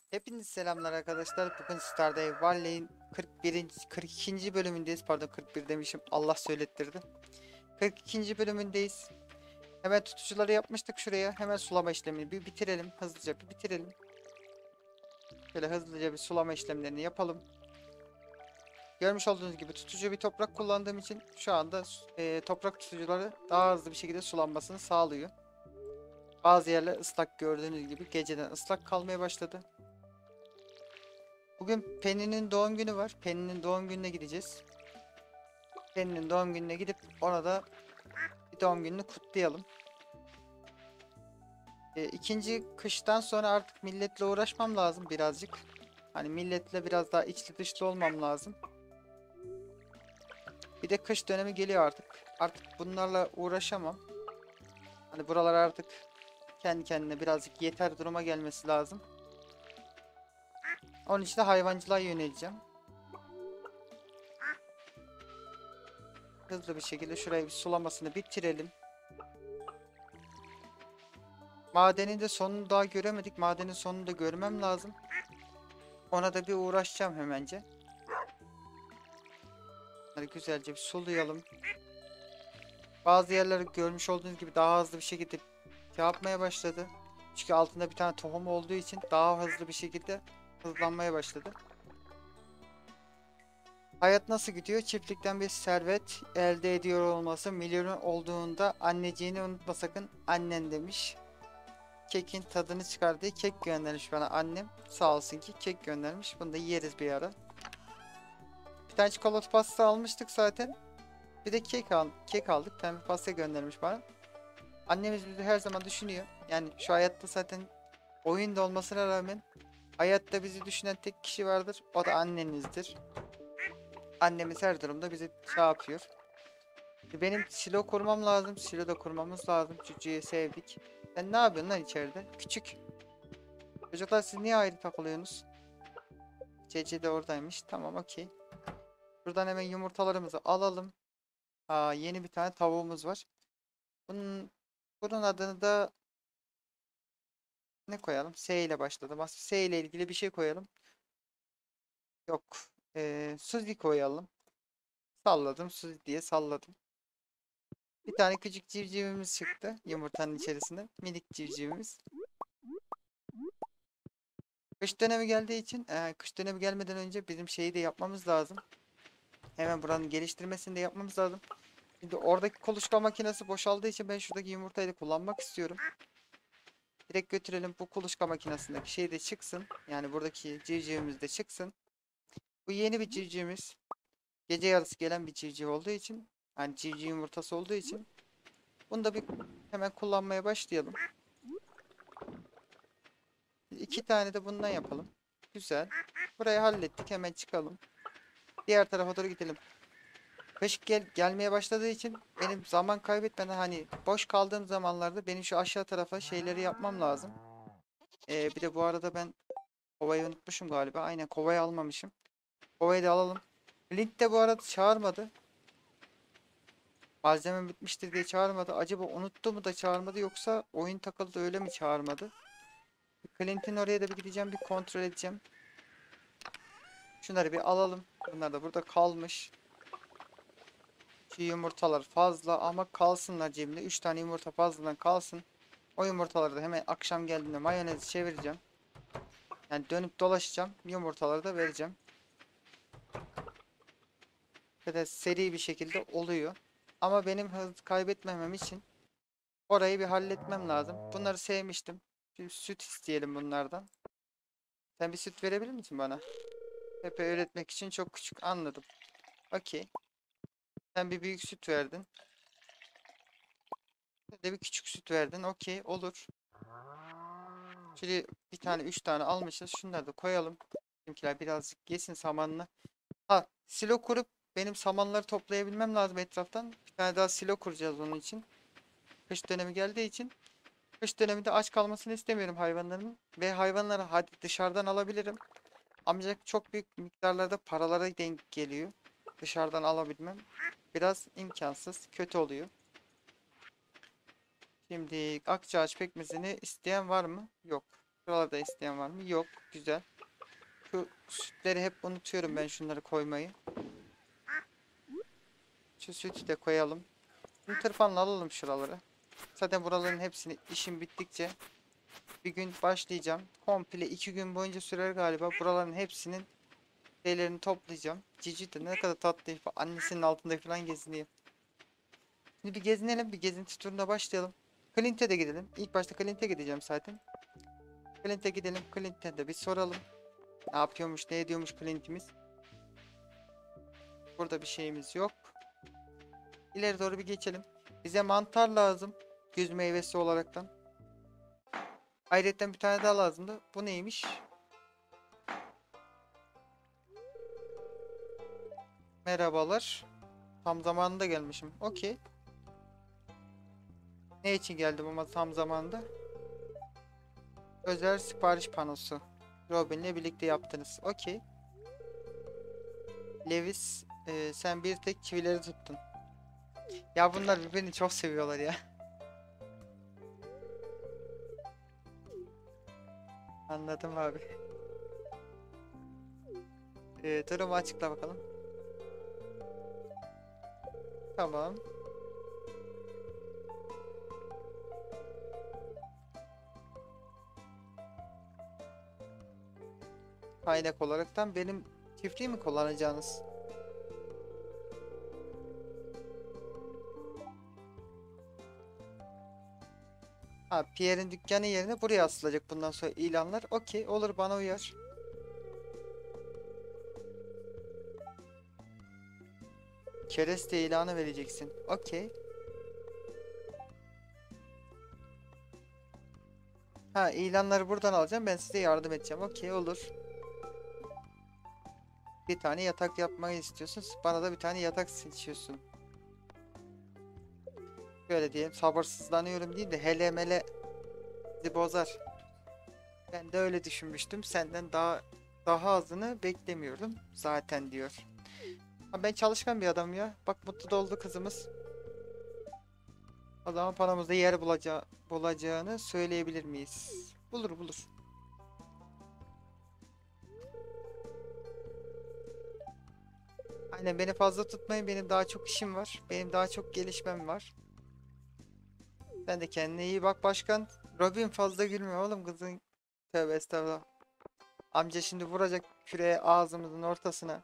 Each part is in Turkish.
Hepiniz selamlar arkadaşlar. Bugün Stardew Valley'in 42. bölümündeyiz. Pardon 41 demişim. Allah söylettirdi. 42. bölümündeyiz. Hemen tutucuları yapmıştık şuraya. Hemen sulama işlemini bir bitirelim. Hızlıca bir bitirelim. Şöyle hızlıca bir sulama işlemlerini yapalım. Görmüş olduğunuz gibi tutucu bir toprak kullandığım için şu anda toprak tutucuları daha hızlı bir şekilde sulanmasını sağlıyor. Bazı yerler ıslak, gördüğünüz gibi geceden ıslak kalmaya başladı. Bugün Penny'nin doğum günü var. Penny'nin doğum gününe gideceğiz. Penny'nin doğum gününe gidip ona da bir doğum gününü kutlayalım. İkinci kıştan sonra artık milletle uğraşmam lazım birazcık. Hani milletle biraz daha içli dışlı olmam lazım. Bir de kış dönemi geliyor artık. Artık bunlarla uğraşamam. Hani buralar artık kendi kendine birazcık yeter duruma gelmesi lazım. Onun için de hayvancılığa yöneleceğim. Hızlı bir şekilde şurayı bir sulamasını bitirelim. Madenin de sonunu daha göremedik. Madenin sonunu da görmem lazım. Ona da bir uğraşacağım hemence. Hadi güzelce bir sulayalım. Bazı yerleri görmüş olduğunuz gibi daha hızlı bir şekilde yapmaya başladı. Çünkü altında bir tane tohum olduğu için daha hızlı bir şekilde hızlanmaya başladı. Hayat nasıl gidiyor? Çiftlikten bir servet elde ediyor olması milyoner olduğunda anneciğini unutma sakın annen demiş. Kekin tadını çıkardığı kek göndermiş bana annem. Sağ olsun ki kek göndermiş. Bunu da yeriz bir ara. Bir tane çikolata pasta almıştık zaten. Bir de kek aldık. Pembe pasta göndermiş bana. Annemiz bizi her zaman düşünüyor. Yani şu hayatta zaten oyunda olmasına rağmen hayatta bizi düşünen tek kişi vardır. O da annenizdir. Annemiz her durumda bizi şey yapıyor. Benim silo kurmam lazım. Silo da kurmamız lazım. Cücüğü sevdik. Sen ne yapıyorsun lan içeride? Küçük. Çocuklar siz niye ayrı takılıyorsunuz? Cece de oradaymış. Tamam okey. Buradan hemen yumurtalarımızı alalım. Aa, yeni bir tane tavuğumuz var. Bunun, bunun adını da ne koyalım? S ile başladım. Aslında S ile ilgili bir şey koyalım. Yok. Suzy koyalım. Salladım. Suzy diye salladım. Bir tane küçük civcivimiz çıktı. Yumurtanın içerisinde. Minik civcivimiz. Kış dönemi geldiği için kış dönemi gelmeden önce bizim şeyi de yapmamız lazım. Hemen buranın geliştirmesini de yapmamız lazım. Şimdi oradaki kuluçka makinesi boşaldığı için ben şuradaki yumurtayı da kullanmak istiyorum. Direkt götürelim bu kuluçka makinesindeki şey de çıksın. Yani buradaki civcivimiz de çıksın. Bu yeni bir civcivimiz. Gece yarısı gelen bir civciv olduğu için. Yani civciv yumurtası olduğu için. Bunu da bir hemen kullanmaya başlayalım. İki tane de bundan yapalım. Güzel. Burayı hallettik. Hemen çıkalım. Diğer tarafa doğru gidelim. Kış gelmeye başladığı için benim zaman kaybetmeden hani boş kaldığım zamanlarda benim şu aşağı tarafa şeyleri yapmam lazım. Bir de bu arada ben kovayı unutmuşum galiba. Aynen kovayı almamışım. Kovayı da alalım. Link de bu arada çağırmadı. Malzemem bitmiştir diye çağırmadı. Acaba unuttu mu da çağırmadı yoksa oyun takıldı öyle mi çağırmadı? Clint'in oraya da bir gideceğim bir kontrol edeceğim. Şunları bir alalım. Bunlar da burada kalmış. Şu yumurtalar fazla ama kalsınlar cebimde. 3 tane yumurta fazladan kalsın. O yumurtaları da hemen akşam geldiğinde mayonezi çevireceğim. Yani dönüp dolaşacağım. Yumurtaları da vereceğim. Ve de seri bir şekilde oluyor. Ama benim hız kaybetmemem için orayı bir halletmem lazım. Bunları sevmiştim. Bir süt isteyelim bunlardan. Sen bir süt verebilir misin bana? Pepe öğretmek için çok küçük anladım. Okey. Sen bir büyük süt verdin. Sen de bir küçük süt verdin. Okey olur. Şimdi bir tane 3 tane almışız. Şunları da koyalım. Bizimkiler birazcık yesin samanını. Ha, silo kurup benim samanları toplayabilmem lazım etraftan. Bir tane daha silo kuracağız onun için. Kış dönemi geldiği için. Kış döneminde aç kalmasını istemiyorum hayvanların. Ve hayvanları hadi dışarıdan alabilirim. Ancak çok büyük miktarlarda paralara denk geliyor. Dışarıdan alabilmem. Biraz imkansız. Kötü oluyor. Şimdi akçaağaç pekmezini isteyen var mı? Yok. Şuralarda isteyen var mı? Yok. Güzel. Şu sütleri hep unutuyorum ben şunları koymayı. Şu sütü de koyalım. Şimdi tırpanla alalım şuraları. Zaten buraların hepsini işim bittikçe bir gün başlayacağım. Komple 2 gün boyunca sürer galiba. Buraların hepsinin şeylerini toplayacağım. Cici de ne kadar tatlı. Annesinin altında falan geziniyor. Şimdi bir gezinelim. Bir gezinti turuna başlayalım. Clint'e de gidelim. İlk başta Clint'e gideceğim zaten. Clint'e gidelim. Clint'e de bir soralım. Ne yapıyormuş, ne ediyormuş Clint'imiz. Burada bir şeyimiz yok. İleri doğru bir geçelim. Bize mantar lazım. Güz meyvesi olaraktan. Ayrıca bir tane daha lazımdı. Bu neymiş? Merhabalar. Tam zamanında gelmişim. Okey. Ne için geldim ama tam zamanında? Özel sipariş panosu. Robin'le birlikte yaptınız. Okey. Lewis, sen bir tek çivileri tuttun. Ya bunlar birbirini çok seviyorlar ya. Anladım abi. Durumu açıkla bakalım. Tamam. Kaynak olaraktan benim çiftliği mi kullanacağınız? Ha, Pierre'in dükkanı yerine buraya asılacak bundan sonra ilanlar. Okey, olur, bana uyar. Kereste ilanı vereceksin. Okey. Ha, ilanları buradan alacağım. Ben size yardım edeceğim. Okey, olur. Bir tane yatak yapmayı istiyorsun. Bana da bir tane yatak seçiyorsun. Böyle diyelim. Sabırsızlanıyorum değil de hele mele bizi bozar. Ben de öyle düşünmüştüm. Senden daha azını beklemiyordum. Zaten diyor. Ha, ben çalışkan bir adamım ya. Bak, mutlu da oldu kızımız. O zaman paramızda yer bulacağını söyleyebilir miyiz? Bulur bulur. Aynen, beni fazla tutmayın. Benim daha çok işim var. Benim daha çok gelişmem var. Sen de kendine iyi bak başkan. Robin fazla gülmüyor oğlum kızın. Tövbe estağfurullah. Amca şimdi vuracak küreği ağzımızın ortasına.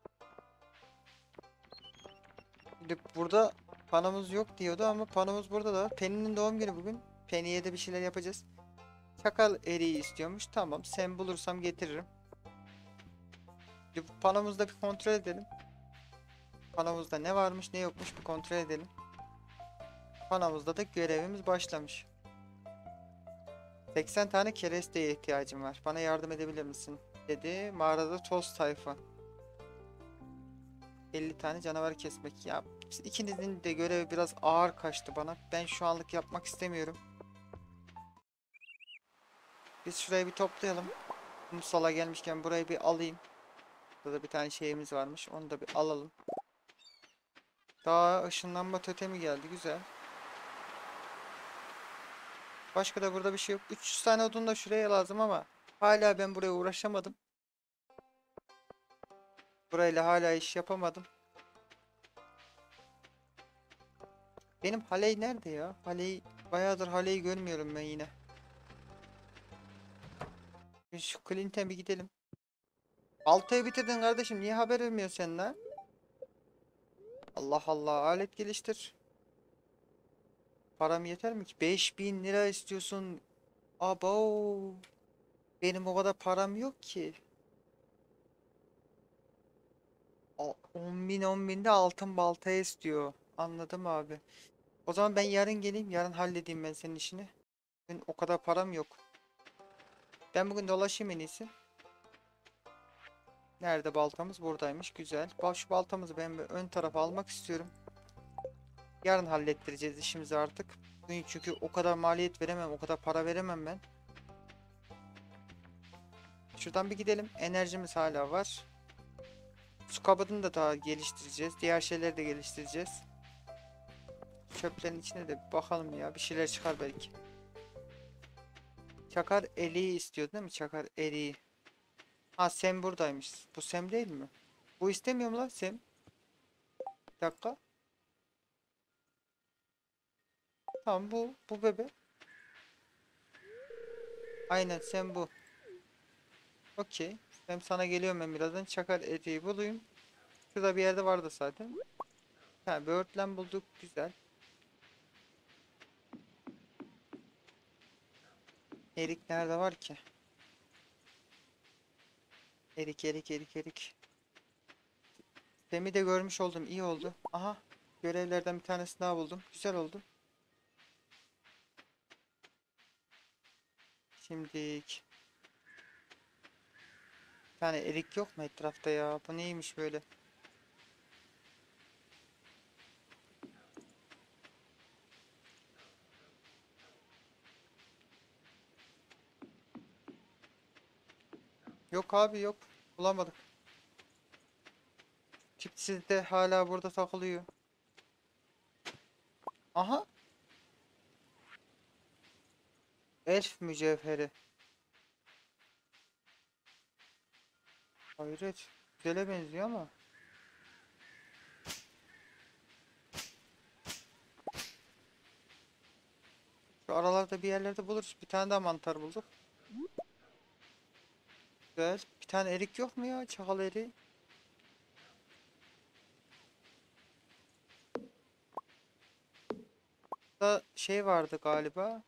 Şimdi burada panomuz yok diyordu ama panomuz burada da. Penny'nin doğum günü bugün. Penny'ye de bir şeyler yapacağız. Çakal eriği istiyormuş. Tamam, sen bulursam getiririm. Şimdi bu panomuzda bir kontrol edelim. Panomuzda ne varmış ne yokmuş bir kontrol edelim. Panomuzda da görevimiz başlamış. 80 tane keresteye ihtiyacım var. Bana yardım edebilir misin? Dedi. Mağarada toz tayfa. 50 tane canavar kesmek. Ya ikinizin de görevi biraz ağır kaçtı bana. Ben şu anlık yapmak istemiyorum. Biz şurayı bir toplayalım. Musala gelmişken burayı bir alayım. Burada bir tane şeyimiz varmış. Onu da bir alalım. Daha ışınlanma totemi geldi. Güzel. Başka da burada bir şey yok. 300 tane odun da şuraya lazım ama hala ben buraya uğraşamadım. Burayla hala iş yapamadım. Benim Haley nerede ya? Haley, bayağıdır Haley'i görmüyorum ben yine. Şu Clint'e bir gidelim. Baltayı bitirdin kardeşim. Niye haber vermiyorsun sen lan? Allah Allah. Alet geliştir. Param yeter mi ki? 5000 lira istiyorsun. Abo. Benim o kadar param yok ki. 10.000 de altın baltaya istiyor. Anladım abi. O zaman ben yarın geleyim. Yarın halledeyim ben senin işini. Ben o kadar param yok. Ben bugün dolaşayım en iyisi. Nerede baltamız? Buradaymış. Güzel. Şu baltamızı ben bir ön tarafa almak istiyorum. Yarın hallettireceğiz işimizi artık. Bugün çünkü o kadar maliyet veremem. O kadar para veremem ben. Şuradan bir gidelim. Enerjimiz hala var. Su kabını da daha geliştireceğiz. Diğer şeyleri de geliştireceğiz. Çöplerin içine de bir bakalım ya. Bir şeyler çıkar belki. Çakar eriği istiyor değil mi? Çakar eriği. Ha Sem buradaymış. Bu Sem değil mi? Bu istemiyor mu lan Sem? Bir dakika. Tamam bu bebe. Aynen Sem bu. Okey. Sem sana geliyorum ben birazdan. Çakar eriği bulayım. Şurada bir yerde vardı zaten. Ha böğürtlen bulduk. Güzel. Erik nerede var ki? Erik erik erik erik. Sem'i de görmüş oldum. İyi oldu. Aha. Görevlerden bir tanesini daha buldum. Güzel oldu. Şimdilik. Bir tane erik yok mu etrafta ya? Bu neymiş böyle? Yok abi yok. Bulamadık. Tipsiz de hala burada takılıyor. Aha. Elf mücevheri. Hayret. Güzele benziyor ama. Şu aralarda bir yerlerde buluruz. Bir tane daha mantar bulduk. Güzel. Bir tane erik yok mu ya? Çakal eriği. Da şey vardı galiba.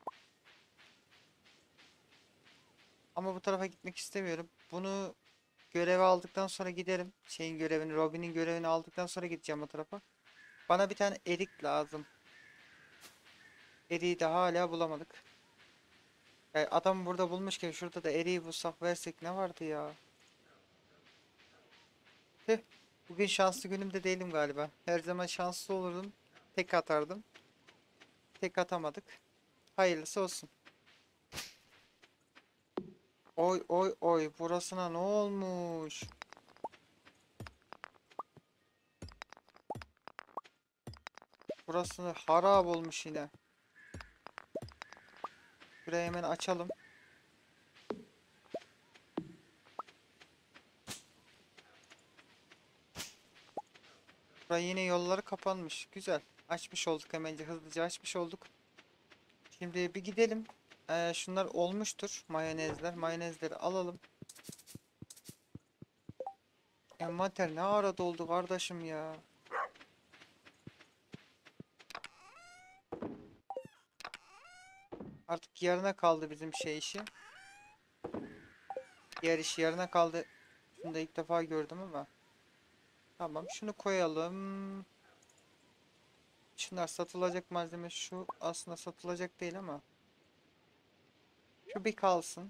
Ama bu tarafa gitmek istemiyorum. Bunu görevi aldıktan sonra giderim. Şeyin görevini, Robin'in görevini aldıktan sonra gideceğim o tarafa. Bana bir tane erik lazım. Eriği de hala bulamadık. Yani adam burada bulmuşken şurada da eriği bulsak versek ne vardı ya? Tüh. Bugün şanslı günümde değilim galiba. Her zaman şanslı olurdum. Tek atardım. Tek atamadık. Hayırlısı olsun. Oy oy oy. Burasına ne olmuş? Burasını harap olmuş yine. Burayı hemen açalım. Buraya yine yolları kapanmış. Güzel. Açmış olduk hemen hızlıca açmış olduk. Şimdi bir gidelim. Şunlar olmuştur. Mayonezler. Mayonezleri alalım. Envanter ne ara doldu kardeşim ya. Artık yarına kaldı bizim şey işi. Diğer iş yarına kaldı. Şunu da ilk defa gördüm ama. Tamam şunu koyalım. Şunlar satılacak malzeme. Şu aslında satılacak değil ama. Şu bir kalsın.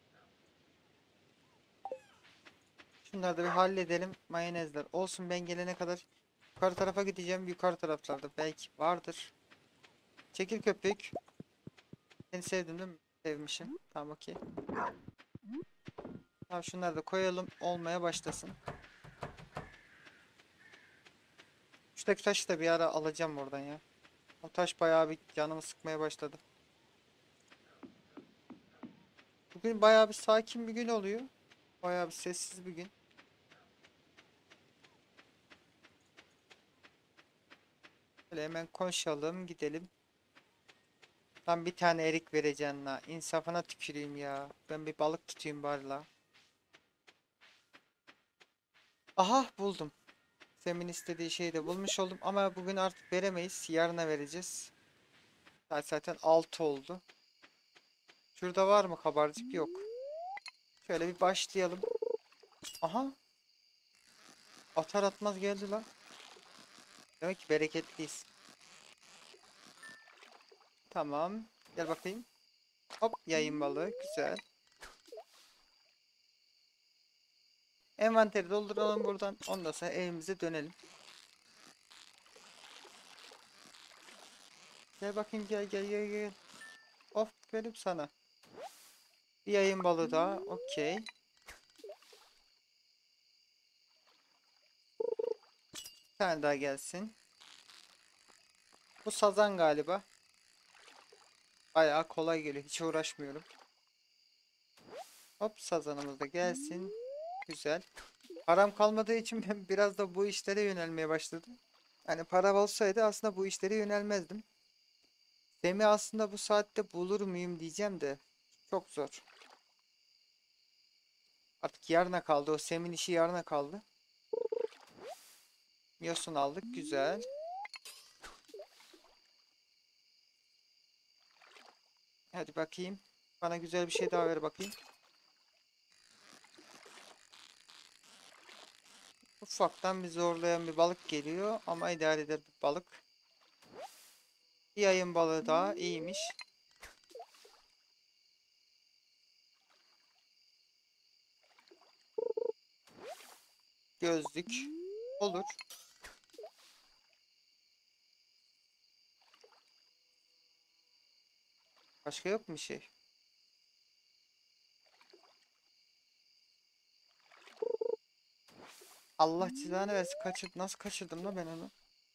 Şunları da bir halledelim. Mayonezler olsun, ben gelene kadar yukarı tarafa gideceğim. Yukarı taraflarda belki vardır. Çekil köpük. Seni sevdim değil mi? Sevmişim. Tamam okey. Tamam şunları da koyalım. Olmaya başlasın. Şuradaki taşı da bir ara alacağım oradan ya. O taş bayağı bir canımı sıkmaya başladı. Bugün bayağı bir sakin bir gün oluyor. Bayağı bir sessiz bir gün. Böyle hemen konuşalım gidelim. Lan bir tane erik vereceksin la. İnsafına tüküreyim ya. Ben bir balık tutayım bari la. Aha buldum. Semin istediği şeyi de bulmuş oldum. Ama bugün artık veremeyiz. Yarına vereceğiz. Saat zaten 6 oldu. Şurada var mı kabarcık? Yok. Şöyle bir başlayalım. Aha. Atar atmaz geldi lan. Demek ki bereketliyiz. Tamam. Gel bakayım. Hop yayın balığı. Güzel. Envanteri dolduralım buradan. Ondan sonra evimize dönelim. Gel bakayım gel gel gel gel. Aferin sana. Bir yayın balığı daha. Okey. Bir tane daha gelsin. Bu sazan galiba. Bayağı kolay geliyor. Hiç uğraşmıyorum. Hop sazanımız da gelsin. Güzel. Param kalmadığı için ben biraz da bu işlere yönelmeye başladım. Hani para olsaydı aslında bu işlere yönelmezdim. Sem'i aslında bu saatte bulur muyum diyeceğim de çok zor. Artık yarına kaldı. O Sem'in işi yarına kaldı. Yosun aldık. Güzel. Hadi bakayım. Bana güzel bir şey daha ver bakayım. Ufaktan bir zorlayan bir balık geliyor ama idare eder bir balık. Bir ayın balığı daha iyiymiş. Gözlük. Olur. Başka yok mu bir şey? Allah cezanı versin. Nasıl kaçırdım da ben onu?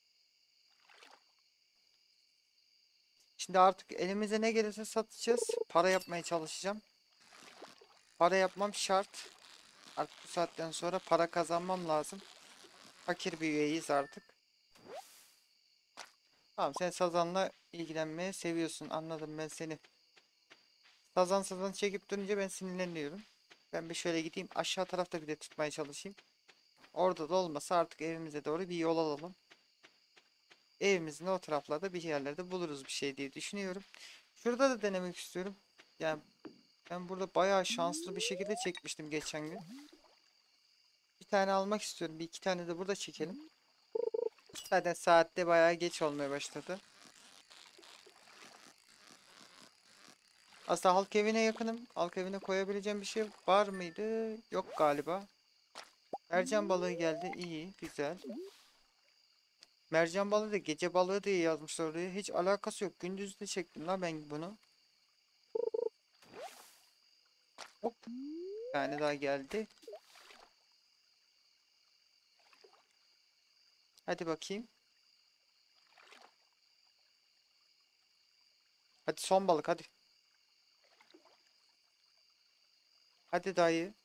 Şimdi artık elimize ne gelirse satacağız. Para yapmaya çalışacağım. Para yapmam şart. Artık bu saatten sonra para kazanmam lazım. Fakir bir üyeyiz artık. Tamam, sen sazanla ilgilenmeyi seviyorsun. Anladım ben seni. Sazan çekip durunca ben sinirleniyorum. Ben bir şöyle gideyim. Aşağı tarafta bir de tutmaya çalışayım. Orada da olmasa artık evimize doğru bir yol alalım. Evimizin o taraflarda bir yerlerde buluruz bir şey diye düşünüyorum. Şurada da denemek istiyorum. Yani ben burada bayağı şanslı bir şekilde çekmiştim geçen gün. Bir tane almak istiyorum. Bir iki tane de burada çekelim. Zaten saatte bayağı geç olmaya başladı. Aslında halk evine yakınım. Halk evine koyabileceğim bir şey var mıydı? Yok galiba. Mercan balığı geldi. İyi, güzel. Mercan balığı da gece balığı diye yazmışlar oraya. Hiç alakası yok. Gündüz de çektim lan ben bunu. Hop. Bir tane daha geldi. Hadi bakayım. Hadi son balık hadi. Hadi dayı.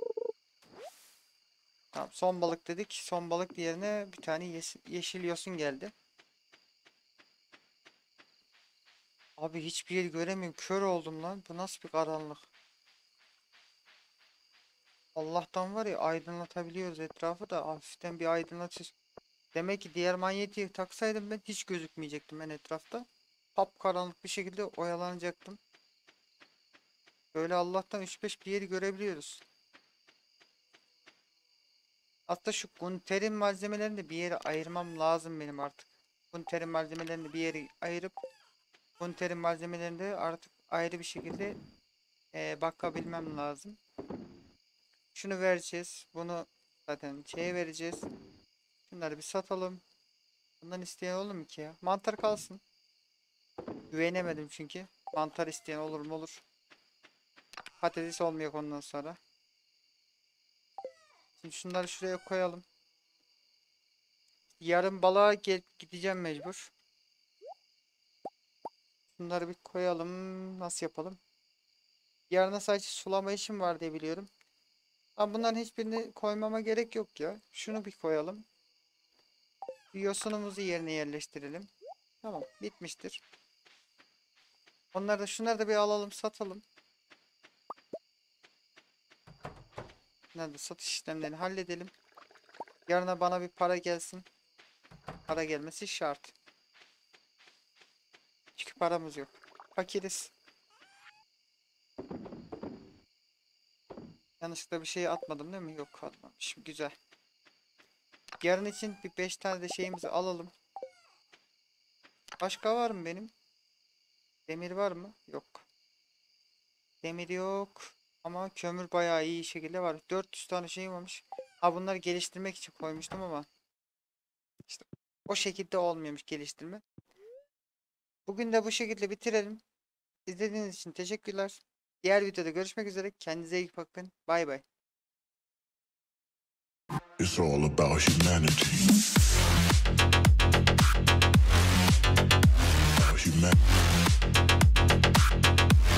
Tamam, son balık dedik. Son balık yerine bir tane yeşil yosun geldi. Abi hiçbir yer göremiyorum. Kör oldum lan. Bu nasıl bir karanlık? Allah'tan var ya, aydınlatabiliyoruz etrafı da hafiften bir aydınlatır. Demek ki diğer manyetiği taksaydım ben hiç gözükmeyecektim ben etrafta. Karanlık bir şekilde oyalanacaktım. Böyle Allah'tan 3-5 bir yeri görebiliyoruz. Hatta şu Gunter'in malzemelerini de bir yere ayırmam lazım benim artık. Gunter'in malzemelerini bir yere ayırıp Gunter'in malzemelerini de artık ayrı bir şekilde bakabilmem lazım. Şunu vereceğiz. Bunu zaten şeye vereceğiz. Şunları bir satalım. Bundan isteyen olur mu ki ya? Mantar kalsın. Güvenemedim çünkü. Mantar isteyen olur mu olur. Patates olmuyor ondan sonra. Şimdi şunları şuraya koyalım. Yarın balığa gideceğim mecbur. Bunları bir koyalım. Nasıl yapalım? Yarına sadece sulama işim var diye biliyorum. Ama bunların hiçbirini koymama gerek yok ya. Şunu bir koyalım. Bir yosunumuzu yerine yerleştirelim. Tamam, bitmiştir. Şunları da bir alalım, satalım. Bunları da satış işlemlerini halledelim. Yarına bana bir para gelsin. Para gelmesi şart. Çünkü paramız yok. Fakiriz. Yanlışlıkla bir şey atmadım değil mi? Yok, atmamışım. Güzel. Yarın için bir 5 tane de şeyimizi alalım. Başka var mı benim? Demir var mı? Yok. Demir yok. Ama kömür bayağı iyi şekilde var. 400 tane şey varmış. Ha, bunları geliştirmek için koymuştum ama işte o şekilde olmuyormuş geliştirme. Bugün de bu şekilde bitirelim. İzlediğiniz için teşekkürler. Diğer videoda görüşmek üzere. Kendinize iyi bakın. Bay bay. It's all about humanity. Humanity.